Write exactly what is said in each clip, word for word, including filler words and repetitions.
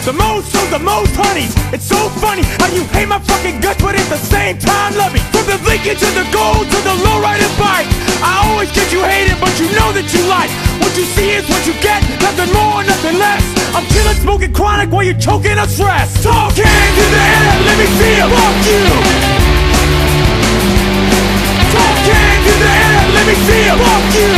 The most shows the most honeys. It's so funny how you hate my fucking guts, but at the same time love me. From the Lincoln to the Gold to the lowrider bike, I always get you hated, but you know that you like. What you see is what you get, nothing more, nothing less. I'm chillin', smoking chronic while you're choking on stress. Talk hands in the air, let me see it. Fuck you. Talk hands in the air, let me see it. Fuck you.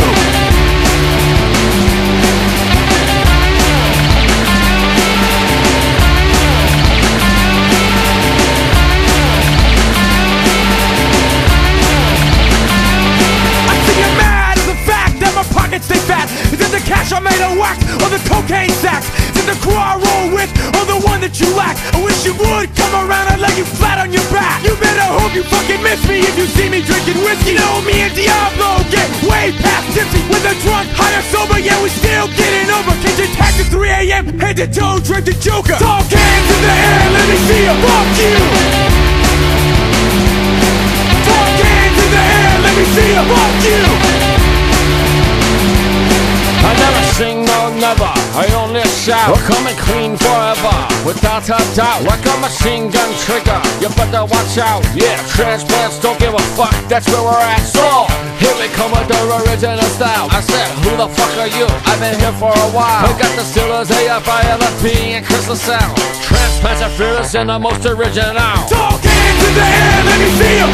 Stay fat. Is it the cash I made a whack, or the cocaine sacks? Is it the crew I roll with, or the one that you lack? I wish you would come around and lay you flat on your back. You better hope you fucking miss me if you see me drinking whiskey. You know me and Diablo get way past tipsy. With a drunk, high or sober, yeah, we still getting over. Catch a taxi at three A M, head to toe, drink the Joker. Talk hands in the air, let me see ya. Fuck you. Talk hands in the air, let me see ya. Fuck you. I never sing, no never, I only shout. We're coming clean forever, without a doubt. Like a machine gun trigger, you better watch out. Yeah, transplants don't give a fuck, that's where we're at. So, here we come with the original style. I said, who the fuck are you? I've been here for a while. We got the Steelers, A F I L F P, and Crystal Sound. Transplants are fearless and the most original. Talk hands in the air, let me see 'em.